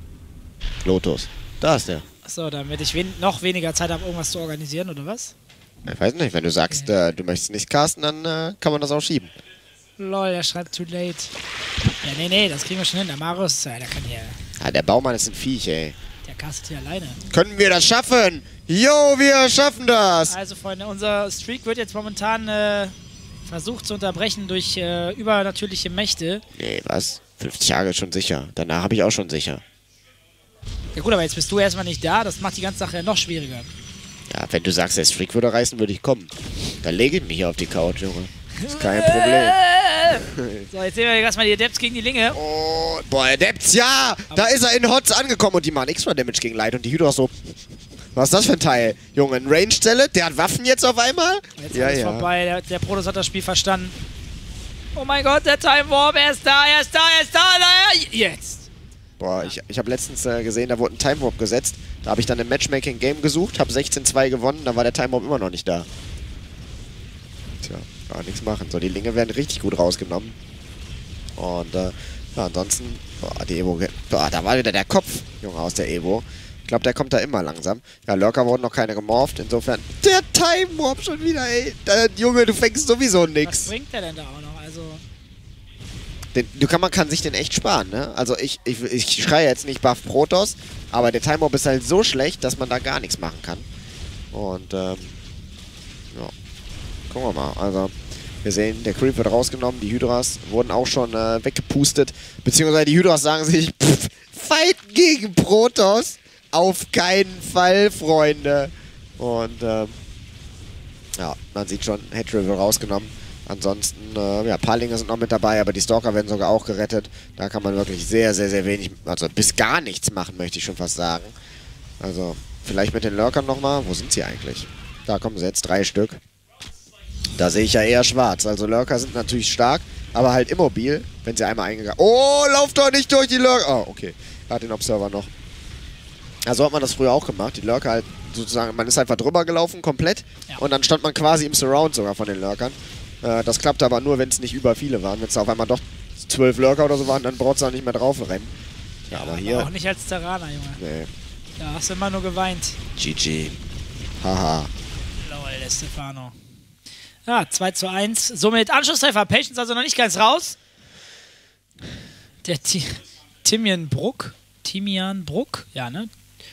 Lotus. Da ist der. Achso, damit ich wen noch weniger Zeit habe, irgendwas zu organisieren, oder was? Ich weiß nicht, wenn du sagst, äh, du möchtest nicht casten, dann äh, kann man das auch schieben. Lol, der schreibt too late. Ja, nee, nee, das kriegen wir schon hin. Der Marius, ja, der kann hier... Ja, der Baumann ist ein Viech, ey. Der castet hier alleine. Können wir das schaffen? Jo, wir schaffen das! Also, Freunde, unser Streak wird jetzt momentan äh, versucht zu unterbrechen durch äh, übernatürliche Mächte. Nee, was? fünfzig Tage schon sicher. Danach habe ich auch schon sicher. Ja gut, aber jetzt bist du erstmal nicht da. Das macht die ganze Sache ja noch schwieriger. Ja, wenn du sagst, der Streak würde reißen, würde ich kommen. Dann lege ich mich hier auf die Couch, Junge. Das ist kein Problem. So, jetzt sehen wir erstmal die Adepts gegen die Linge. Oh, boah, Adepts, ja! Aber da ist er in Hots angekommen und die machen extra Damage gegen Light und die Hydra so... Was ist das für ein Teil? Junge, ein Range-Zelle? Der hat Waffen jetzt auf einmal? Jetzt ja, ist ja. vorbei. Der, der Protoss hat das Spiel verstanden. Oh mein Gott, der Time Warp, er ist da, er ist da, er ist da, da, jetzt! Boah, ich, ich habe letztens äh, gesehen, da wurde ein Time Warp gesetzt. Da habe ich dann im Matchmaking-Game gesucht, habe sechzehn zwei gewonnen, da war der Time Warp immer noch nicht da. Tja, gar nichts machen. So, die Linge werden richtig gut rausgenommen. Und, äh, ja, ansonsten, boah, die Evo, boah, da war wieder der Kopf, Junge, aus der Evo. Ich glaube, der kommt da immer langsam. Ja, Lurker wurden noch keine gemorpht, insofern, der Time Warp schon wieder, ey. Da, Junge, du fängst sowieso nix. Was bringt der denn da auch noch? Also... Den, du kann, man kann sich den echt sparen, ne? Also ich, ich, ich schreie jetzt nicht Buff Protoss, aber der Time Warp ist halt so schlecht, dass man da gar nichts machen kann. Und, ähm, ja. Gucken wir mal. Also, wir sehen, der Creep wird rausgenommen, die Hydras wurden auch schon äh, weggepustet. Beziehungsweise die Hydras sagen sich, pff, fighten gegen Protoss? Auf keinen Fall, Freunde. Und, ähm, ja, man sieht schon, Headrivel rausgenommen. Ansonsten, äh, ja, ein paar Linge sind noch mit dabei, aber die Stalker werden sogar auch gerettet. Da kann man wirklich sehr, sehr, sehr wenig, also bis gar nichts machen, möchte ich schon fast sagen. Also, vielleicht mit den Lurkern nochmal. Wo sind sie eigentlich? Da kommen sie jetzt, drei Stück. Da sehe ich ja eher schwarz. Also Lurker sind natürlich stark, aber halt immobil, wenn sie einmal eingegangen... Oh, lauf doch nicht durch die Lurker! Oh, okay. Er hat den Observer noch. Also hat man das früher auch gemacht. Die Lurker halt sozusagen, man ist einfach drüber gelaufen, komplett. Ja. Und dann stand man quasi im Surround sogar von den Lurkern. Das klappt aber nur, wenn es nicht über viele waren. Wenn es auf einmal doch zwölf Lurker oder so waren, dann braucht es auch nicht mehr drauf rennen. Ja, ja, aber hier... Aber auch nicht als Terraner, Junge. Nee. Da hast du immer nur geweint. G G. Haha. Lol, der Stefano. Ja, zwei zu eins. Somit Anschlusstreffer. Patience also noch nicht ganz raus. Der Ti Timian Bruck. Timian Bruck? Ja, ne?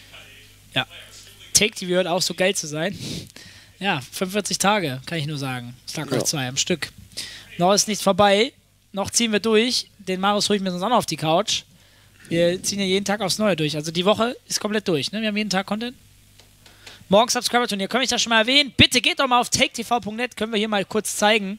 Ja. Take T V hört auch so geil zu sein. Ja, fünfundvierzig Tage, kann ich nur sagen. StarCraft ja. zwei am Stück. Noch ist nichts vorbei. Noch ziehen wir durch. Den Marius hole ich mir sonst auch noch auf die Couch. Wir ziehen ja jeden Tag aufs Neue durch. Also die Woche ist komplett durch. Ne? Wir haben jeden Tag Content. Morgen Subscriber-Turnier. Können wir das schon mal erwähnen? Bitte geht doch mal auf take t v punkt net. Können wir hier mal kurz zeigen.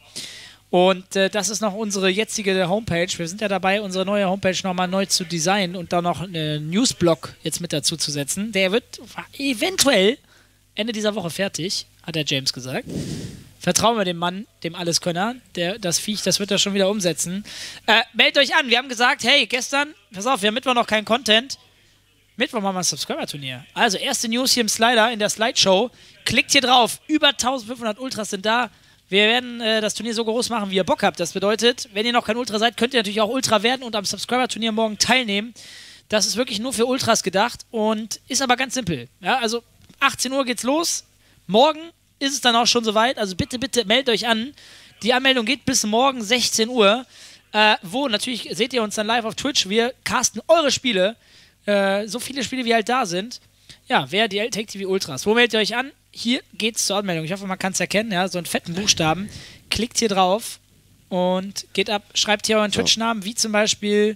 Und äh, das ist noch unsere jetzige Homepage. Wir sind ja dabei, unsere neue Homepage nochmal neu zu designen und da noch einen Newsblock jetzt mit dazu zu setzen. Der wird eventuell Ende dieser Woche fertig, hat der James gesagt. Vertrauen wir dem Mann, dem Alleskönner, der, das Viech, das wird er schon wieder umsetzen. Äh, meldet euch an, wir haben gesagt, hey, gestern, pass auf, wir haben Mittwoch noch keinen Content. Mittwoch machen wir ein Subscriber-Turnier. Also, erste News hier im Slider, in der Slideshow. Klickt hier drauf, über eintausendfünfhundert Ultras sind da. Wir werden äh, das Turnier so groß machen, wie ihr Bock habt. Das bedeutet, wenn ihr noch kein Ultra seid, könnt ihr natürlich auch Ultra werden und am Subscriber-Turnier morgen teilnehmen. Das ist wirklich nur für Ultras gedacht und ist aber ganz simpel. Ja, also, achtzehn Uhr geht's los. Morgen ist es dann auch schon soweit. Also bitte, bitte meldet euch an. Die Anmeldung geht bis morgen sechzehn Uhr. Äh, wo natürlich seht ihr uns dann live auf Twitch. Wir casten eure Spiele. Äh, so viele Spiele, wie halt da sind. Ja, wer die Take T V Ultras. Wo meldet ihr euch an? Hier geht's zur Anmeldung. Ich hoffe, man kann es erkennen. Ja, so einen fetten Buchstaben. Klickt hier drauf und geht ab. Schreibt hier euren so. Twitch-Namen, wie zum Beispiel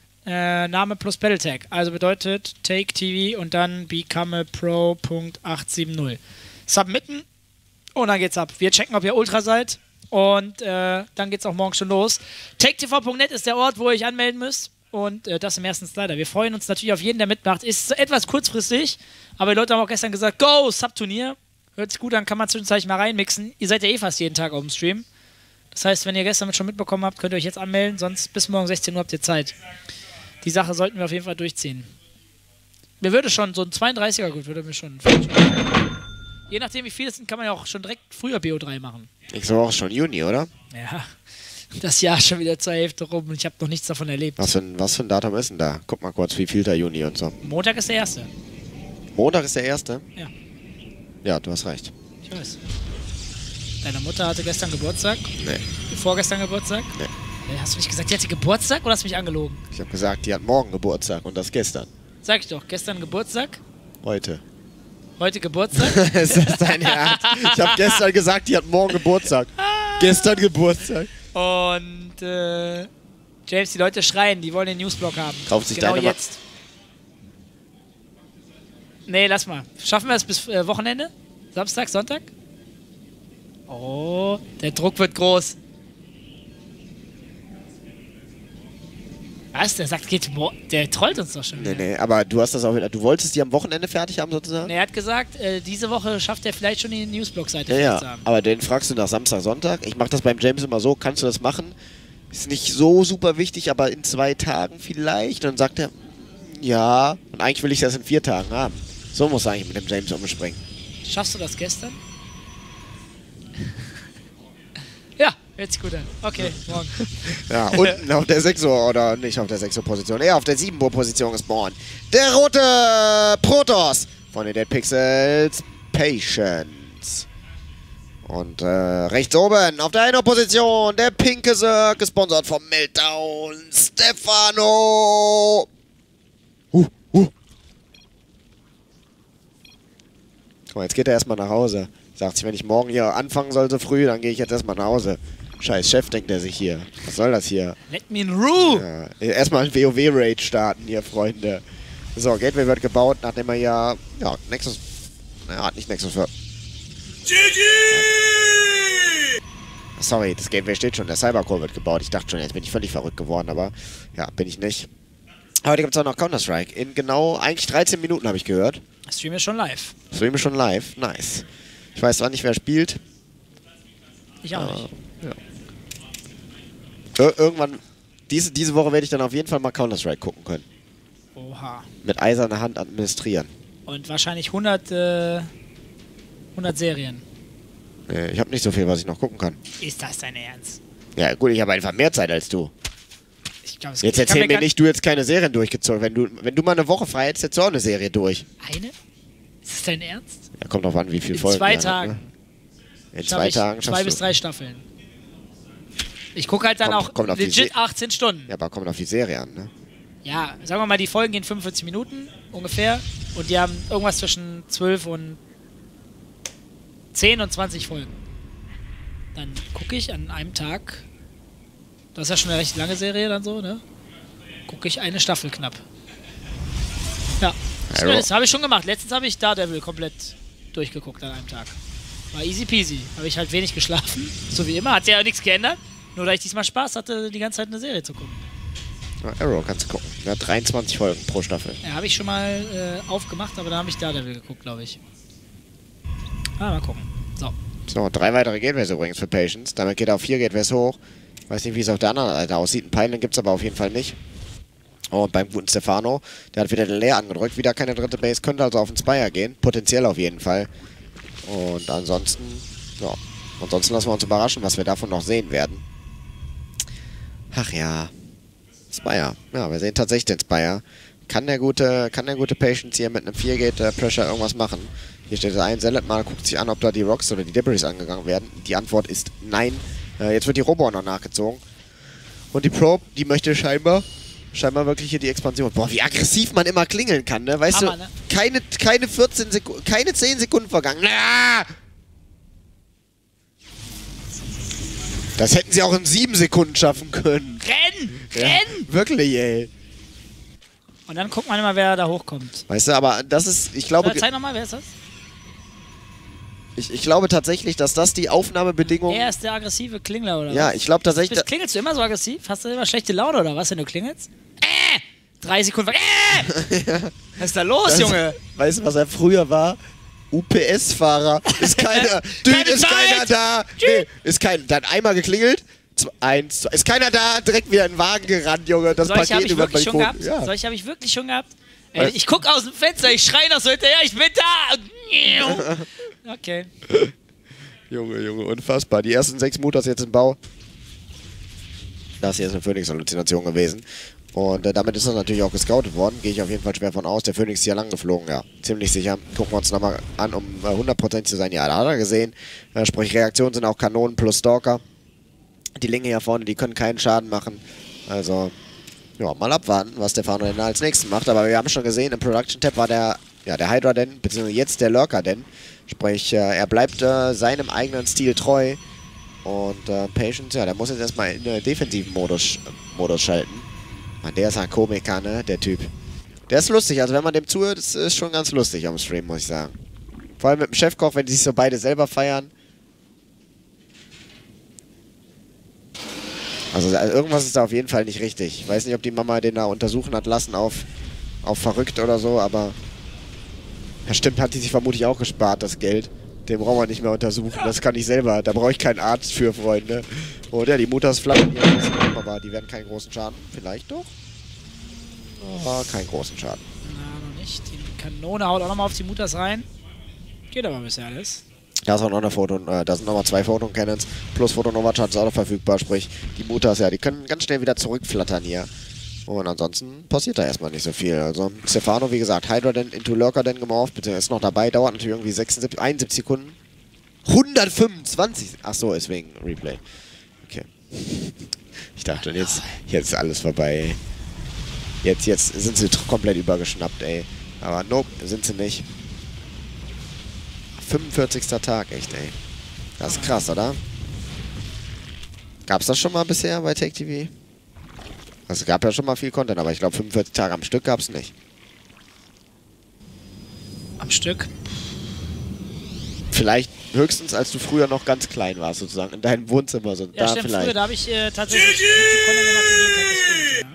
Äh, Name plus Battletag. Also bedeutet Take T V und dann Become a Pro Punkt acht sieben null. Submitten und dann geht's ab. Wir checken, ob ihr Ultra seid und äh, dann geht's auch morgen schon los. take t v punkt net ist der Ort, wo ihr euch anmelden müsst und äh, das im ersten Slider. Wir freuen uns natürlich auf jeden, der mitmacht. Ist etwas kurzfristig, aber die Leute haben auch gestern gesagt, go, Subturnier. Hört sich gut an, kann man zwischenzeitlich mal reinmixen. Ihr seid ja eh fast jeden Tag auf dem Stream. Das heißt, wenn ihr gestern schon mitbekommen habt, könnt ihr euch jetzt anmelden, sonst bis morgen sechzehn Uhr habt ihr Zeit. Die Sache sollten wir auf jeden Fall durchziehen. Mir würde schon so ein zweiunddreißiger gut, würde mir schon. Je nachdem, wie viele es sind, kann man ja auch schon direkt früher B O drei machen. Ich so auch schon Juni, oder? Ja, das Jahr ist schon wieder zur Hälfte rum und ich habe noch nichts davon erlebt. Was für, ein, was für ein Datum ist denn da? Guck mal kurz, wie viel da Juni und so. Montag ist der erste. Montag ist der erste? Ja. Ja, du hast recht. Ich weiß. Deine Mutter hatte gestern Geburtstag? Nee. Vorgestern Geburtstag? Nee. Äh, Hast du nicht gesagt, die hatte Geburtstag oder hast du mich angelogen? Ich habe gesagt, die hat morgen Geburtstag und das gestern. Sag ich doch, gestern Geburtstag, Heute. heute Geburtstag. Ist das dein Ernst? Ich habe gestern gesagt, die hat morgen Geburtstag. Gestern Geburtstag. Und äh, James, die Leute schreien, die wollen den Newsblock haben. Kauft sich genau deine Ma- jetzt. Nee, lass mal. Schaffen wir es bis äh, Wochenende? Samstag, Sonntag? Oh, der Druck wird groß. Was? Der sagt, geht mo- der trollt uns doch schon wieder. Nee, nee, aber du hast das auch wieder. Du wolltest die am Wochenende fertig haben sozusagen? Nee, er hat gesagt, äh, diese Woche schafft er vielleicht schon die Newsblog-Seite Ja, fertig zu ja. haben. Aber den fragst du nach Samstag, Sonntag. Ich mache das beim James immer so. Kannst du das machen? Ist nicht so super wichtig, aber in zwei Tagen vielleicht. Und dann sagt er, ja. Und eigentlich will ich das in vier Tagen haben. So muss eigentlich mit dem James umspringen. Schaffst du das gestern? Ja, hört sich gut an. Okay, morgen. Ja, unten auf der sechs Uhr, oder nicht auf der sechs Uhr Position, eher auf der sieben Uhr Position gespawnt. Der rote Protoss von den Dead Pixels, Patience. Und äh, rechts oben auf der einen Position der pinke Zerg, gesponsert vom Meltdown, Stefano. Uh, uh. Guck mal, jetzt geht er erstmal nach Hause. Sagt sich, wenn ich morgen hier anfangen soll so früh, dann gehe ich jetzt erstmal nach Hause. Scheiß Chef, denkt er sich hier. Was soll das hier? Let me in Rue! Ja, erstmal ein WoW-Raid starten hier, Freunde. So, Gateway wird gebaut, nachdem er ja, ja, Nexus, naja, nicht Nexus für... G G! Sorry, das Gateway steht schon, der Cybercore wird gebaut. Ich dachte schon, jetzt bin ich völlig verrückt geworden, aber ja, bin ich nicht. Heute gibt es auch noch Counter-Strike. In genau eigentlich dreizehn Minuten habe ich gehört. Stream ist schon live. Stream ist schon live, nice. Ich weiß zwar nicht, wer spielt. Ich auch nicht. Ja. Ir irgendwann, diese, diese Woche werde ich dann auf jeden Fall mal Counter-Strike gucken können. Oha. Mit eiserner Hand administrieren. Und wahrscheinlich hundert, äh, hundert Serien. Nee, ich habe nicht so viel, was ich noch gucken kann. Ist das dein Ernst? Ja gut, ich habe einfach mehr Zeit als du. Ich glaub, es Jetzt ich kann erzähl mir gar- nicht, du jetzt keine Serien durchgezogen. Wenn du, wenn du mal eine Woche frei hättest, hättest du auch eine Serie durch. Eine? Ist das dein Ernst? Ja, kommt drauf an, wie viel In Folgen. zwei die hat, Tagen. Ne? In Schaff zwei ich Tagen zwei schaffst bis du. drei Staffeln. Ich gucke halt dann Kommt- auch kommt auf die legit Se- achtzehn Stunden. Ja, aber kommt auf die Serie an, ne? Ja, sagen wir mal, die Folgen gehen fünfundvierzig Minuten ungefähr. Und die haben irgendwas zwischen zwölf und zehn und zwanzig Folgen. Dann gucke ich an einem Tag, das ist ja schon eine recht lange Serie dann so, ne? Gucke ich eine Staffel knapp. Ja, das, Arrow. das habe ich schon gemacht. Letztens habe ich Daredevil komplett durchgeguckt an einem Tag. War easy peasy. Habe ich halt wenig geschlafen, so wie immer. Hat sich ja nichts geändert. Nur da ich diesmal Spaß hatte, die ganze Zeit eine Serie zu gucken. Ja, Arrow kannst du gucken. Ja, dreiundzwanzig Folgen pro Staffel. Ja, habe ich schon mal äh, aufgemacht, aber da habe ich Daredevil geguckt, glaube ich. Ah, mal gucken. So. So, drei weitere Gateways übrigens für Patience. Damit geht er auf vier Gateways hoch. Weiß nicht, wie es auf der anderen Seite aussieht. Ein Peilen gibt es aber auf jeden Fall nicht. Und beim guten Stefano, der hat wieder den Leer angedrückt. Wieder keine dritte Base, könnte also auf den Spire gehen. Potenziell auf jeden Fall. Und ansonsten, ja. Ansonsten lassen wir uns überraschen, was wir davon noch sehen werden. Ach ja. Spire. Ja, wir sehen tatsächlich den Spire. Kann der gute, kann der gute Patience hier mit einem vier Gate äh, Pressure irgendwas machen? Hier steht ein Sellet mal, guckt sich an, ob da die Rocks oder die Debris angegangen werden. Die Antwort ist nein. Äh, jetzt wird die Robo noch nachgezogen. Und die Probe, die möchte scheinbar, scheinbar wirklich hier die Expansion. Boah, wie aggressiv man immer klingeln kann, ne? Weißt Hammer, du, ne? keine, keine vierzehn Sekunden, keine zehn Sekunden vergangen. Ah! Das hätten sie auch in sieben Sekunden schaffen können. Renn! Ja, Renn! wirklich, ey. Und dann guckt man immer, wer da hochkommt. Weißt du, aber das ist, ich glaube, Oder zeig nochmal, wer ist das? ich, ich glaube tatsächlich, dass das die Aufnahmebedingungen... Er ist der aggressive Klingler, oder Ja, was? ich glaube tatsächlich... Bist, klingelst du immer so aggressiv? Hast du immer schlechte Laune, oder was, wenn du klingelst? Äh! Drei Sekunden... Äh! Was ist da los, Das- Junge? Weißt du, was er früher war? U P S-Fahrer. Ist keiner. Düt, Keine ist Zeit. keiner da. Nee, ist kein. Dann einmal geklingelt. Zwei, eins, zwei. Ist keiner da. Direkt wieder in den Wagen gerannt, Junge. Das Solche habe Paket ich über den wirklich schon Balkon. gehabt. Ja. Solche habe ich wirklich schon gehabt. Ey, Was? ich gucke aus dem Fenster, ich schreie noch so hinterher, ich bin da. Okay. Junge, Junge, unfassbar. Die ersten sechs Mutas jetzt im Bau. Das hier ist eine Phoenix-Halluzination gewesen. Und äh, damit ist er natürlich auch gescoutet worden. Gehe ich auf jeden Fall schwer von aus. Der Phoenix ist hier lang geflogen, ja. Ziemlich sicher. Gucken wir uns nochmal an, um äh, hundert Prozent zu sein. Ja, da hat er gesehen. Äh, sprich, Reaktionen sind auch Kanonen plus Stalker. Die Linge hier vorne, die können keinen Schaden machen. Also, ja, mal abwarten, was Stefano denn als nächstes macht. Aber wir haben schon gesehen, im Production-Tab war der, ja, der Hydra Den, beziehungsweise jetzt der Lurker Den. Sprich, äh, er bleibt äh, seinem eigenen Stil treu. Und äh, Patience, ja, der muss jetzt erstmal in den defensiven Modus, äh, Modus schalten. Man, der ist ein Komiker, ne, der Typ. Der ist lustig, also wenn man dem zuhört, das ist schon ganz lustig am Stream, muss ich sagen. Vor allem mit dem Chefkoch, wenn die sich so beide selber feiern. Also, also irgendwas ist da auf jeden Fall nicht richtig. Ich weiß nicht, ob die Mama den da untersuchen hat lassen auf, auf verrückt oder so, aber... Ja, stimmt, hat die sich vermutlich auch gespart, das Geld. Den brauchen wir nicht mehr untersuchen, das kann ich selber. Da brauche ich keinen Arzt für, Freunde. Und ja, die Mutters flattern hier ein bisschen rum, aber die werden keinen großen Schaden. Vielleicht doch? Aber keinen großen Schaden. Na, noch nicht. Die Kanone haut auch nochmal auf die Mutters rein. Geht aber bisher alles. Da ist auch noch eine Photon, äh, da sind nochmal zwei Photon-Cannons plus Photon-Overcharge auch noch verfügbar. Sprich, die Mutters, ja, die können ganz schnell wieder zurückflattern hier. Und ansonsten passiert da erstmal nicht so viel. Also Stefano, wie gesagt, Hydra Den into Lurker Den gemorpht, bitte ist noch dabei, dauert natürlich irgendwie sechsundsiebzig, einundsiebzig Sekunden. hundertfünfundzwanzig! Ach so, ist wegen Replay. Okay. Ich dachte, jetzt, jetzt ist alles vorbei, ey. Jetzt, jetzt sind sie komplett übergeschnappt, ey. Aber nope, sind sie nicht. fünfundvierzigster Tag, echt, ey. Das ist krass, oder? Gab's das schon mal bisher bei Tech T V? Also, es gab ja schon mal viel Content, aber ich glaube fünfundvierzig Tage am Stück gab es nicht. Am Stück? Vielleicht höchstens, als du früher noch ganz klein warst, sozusagen, in deinem Wohnzimmer. So, Ja, da stimmt, vielleicht. früher, da habe ich äh, tatsächlich YouTube-Content gemacht und jeden Tag gestreamt,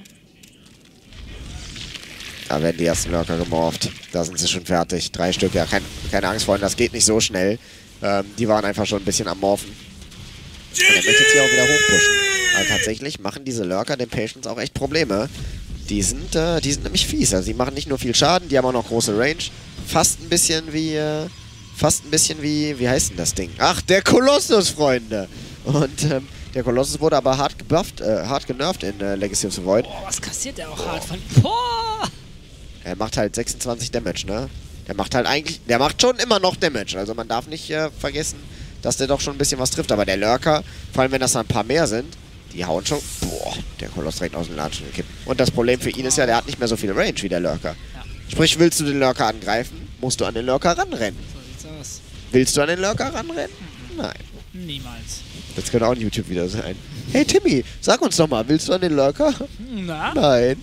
ja. Da werden die ersten Lurker gemorpht. Da sind sie schon fertig. Drei Stück, ja, kein, keine Angst, Freunde, das geht nicht so schnell. Ähm, die waren einfach schon ein bisschen am Morphen. Und er möchte jetzt hier auch wieder hochpushen. Aber tatsächlich machen diese Lurker den Patience auch echt Probleme. Die sind, äh, die sind nämlich fies. Also die machen nicht nur viel Schaden, die haben auch noch große Range. Fast ein bisschen wie, äh, fast ein bisschen wie, wie heißt denn das Ding? Ach, der Kolossus, Freunde! Und ähm, der Kolossus wurde aber hart gebufft, äh, hart genervt in äh, Legacy of the Void. Boah, was kassiert der auch hart von... Boah! Er macht halt sechsundzwanzig Damage, ne? Der macht halt eigentlich, der macht schon immer noch Damage. Also man darf nicht äh, vergessen, dass der doch schon ein bisschen was trifft. Aber der Lurker, vor allem wenn das dann ein paar mehr sind, die hauen schon... Boah, der Koloss direkt aus dem Latschen gekippt. Und das Problem für ihn ist ja, der hat nicht mehr so viel Range wie der Lurker. Ja. Sprich, willst du den Lurker angreifen, musst du an den Lurker ranrennen. So sieht's aus. Willst du an den Lurker ranrennen? Mhm. Nein. Niemals. Das könnte auch ein YouTube-Video sein. Hey Timmy, sag uns doch mal, willst du an den Lurker? Na? Nein.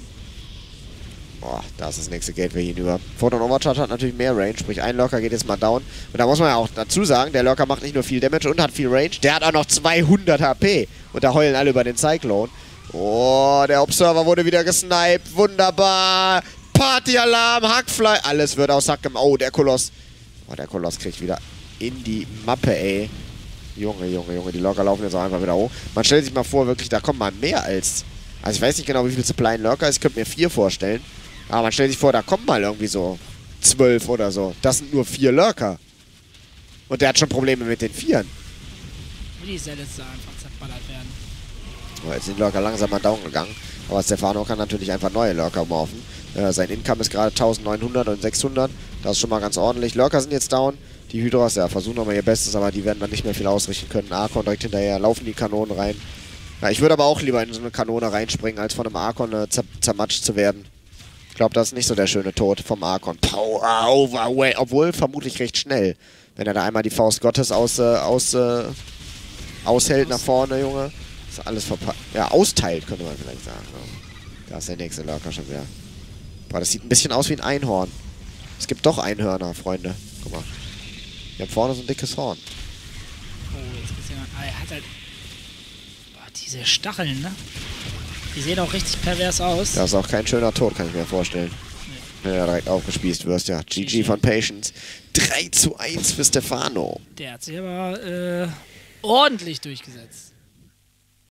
Boah, da ist das nächste Gateway hinüber. Photon Overcharge hat natürlich mehr Range, sprich ein Lurker geht jetzt mal down. Und da muss man ja auch dazu sagen, der Lurker macht nicht nur viel Damage und hat viel Range, der hat auch noch zweihundert H P. Und da heulen alle über den Cyclone. Oh, der Observer wurde wieder gesniped. Wunderbar. Partyalarm, Hackfleisch. Alles wird aus Hack gemacht. Oh, der Koloss. Oh, der Koloss kriegt wieder in die Mappe, ey. Junge, Junge, Junge, die Lurker laufen jetzt auch einfach wieder hoch. Man stellt sich mal vor, wirklich, da kommen mal mehr als... Also ich weiß nicht genau, wie viel Supply ein Lurker ist. Ich könnte mir vier vorstellen. Aber man stellt sich vor, da kommen mal irgendwie so zwölf oder so. Das sind nur vier Lurker. Und der hat schon Probleme mit den Vieren. Wie die Sellets da einfach zerballert werden. Oh, jetzt sind die Lurker langsam mal down gegangen. Aber Stefano kann natürlich einfach neue Lurker morphen. Äh, sein Income ist gerade neunzehnhundert und sechshundert. Das ist schon mal ganz ordentlich. Lurker sind jetzt down. Die Hydras, ja, versuchen nochmal ihr Bestes, aber die werden dann nicht mehr viel ausrichten können. Archon direkt hinterher, laufen die Kanonen rein. Ja, ich würde aber auch lieber in so eine Kanone reinspringen, als von einem Archon äh, zer zermatscht zu werden. Ich glaube, das ist nicht so der schöne Tod vom Archon. Power over, way. Obwohl vermutlich recht schnell. Wenn er da einmal die Faust Gottes aus, äh, aus, äh, aushält nach vorne, Junge. Ist alles verpackt. Ja, austeilt, könnte man vielleicht sagen. Da ist der nächste Lurker schon wieder. Boah, das sieht ein bisschen aus wie ein Einhorn. Es gibt doch Einhörner, Freunde. Guck mal. Wir haben vorne so ein dickes Horn. Oh, jetzt geht's ja. Ah, er hat halt. Boah, diese Stacheln, ne? Die sehen auch richtig pervers aus. Das ist auch kein schöner Tod, kann ich mir vorstellen. Nee. Wenn du da direkt aufgespießt wirst, ja. G G von Patience. drei zu eins für Stefano. Der hat sich aber äh, ordentlich durchgesetzt.